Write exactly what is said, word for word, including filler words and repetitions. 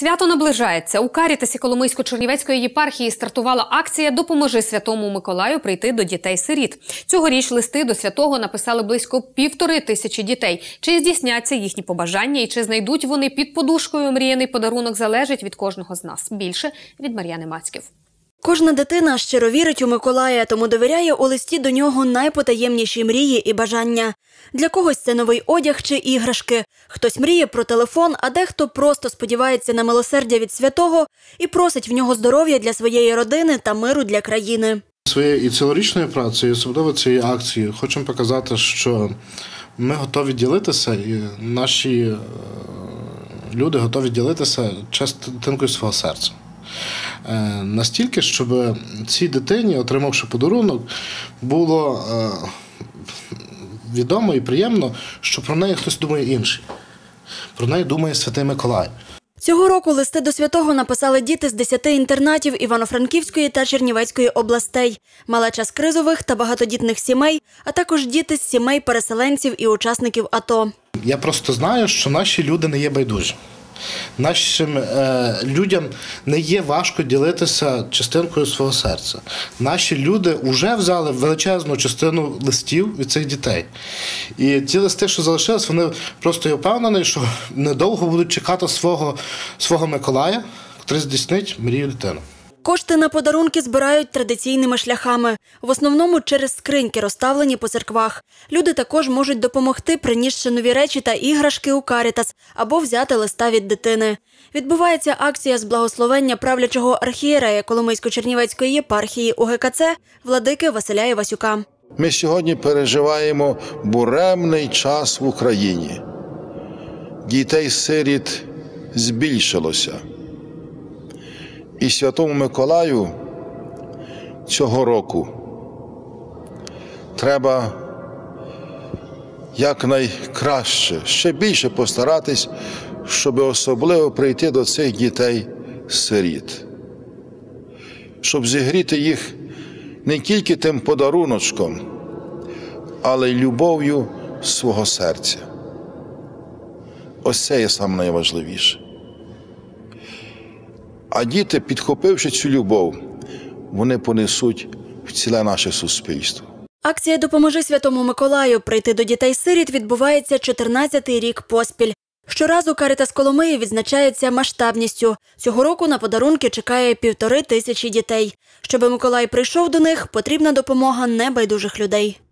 Свято наближається. У Карітасі Коломийсько-Чернівецької єпархії стартувала акція «Допоможи Святому Миколаю прийти до дітей-сиріт». Цьогоріч листи до святого написали близько півтори тисячі дітей. Чи здійсняться їхні побажання і чи знайдуть вони під подушкою мріяний подарунок, залежить від кожного з нас. Більше від Мар'яни Мацьків. Кожна дитина щиро вірить у Миколая, тому довіряє у листі до нього найпотаємніші мрії і бажання. Для когось це новий одяг чи іграшки. Хтось мріє про телефон, а дехто просто сподівається на милосердя від святого і просить в нього здоров'я для своєї родини та миру для країни. Своєю і цілорічною працею, особливо цією акцією, хочемо показати, що ми готові ділитися, і наші люди готові ділитися частинкою свого серця. Настільки, щоб цій дитині, отримавши подарунок, було відомо і приємно, що про неї хтось думає інший. Про неї думає Святий Миколай. Цього року листи до святого написали діти з десяти інтернатів Івано-Франківської та Чернівецької областей, малеча з кризових та багатодітних сімей, а також діти з сімей переселенців і учасників АТО. Я просто знаю, що наші люди не є байдужі. Нашим е, людям не є важко ділитися частинкою свого серця. Наші люди вже взяли величезну частину листів від цих дітей. І ті листи, що залишились, вони просто є впевнені, що недовго будуть чекати свого, свого Миколая, який здійснить мрію дитини. Кошти на подарунки збирають традиційними шляхами. В основному через скриньки, розставлені по церквах. Люди також можуть допомогти, принісши нові речі та іграшки у Карітас або взяти листа від дитини. Відбувається акція з благословення правлячого архієрея Коломийсько-Чернівецької єпархії УГКЦ владики Василя Івасюка. Ми сьогодні переживаємо буремний час в Україні. Дітей-сиріт збільшилося. І Святому Миколаю цього року треба якнайкраще, ще більше постаратись, щоб особливо прийти до цих дітей-сиріт. Щоб зігріти їх не тільки тим подаруночком, але й любов'ю свого серця. Ось це є саме найважливіше. А діти, підхопивши цю любов, вони понесуть в ціле наше суспільство. Акція «Допоможи Святому Миколаю прийти до дітей-сиріт» відбувається чотирнадцятий рік поспіль. Щоразу Карітас Коломиї відзначається масштабністю. Цього року на подарунки чекає півтори тисячі дітей. Щоби Миколай прийшов до них, потрібна допомога небайдужих людей.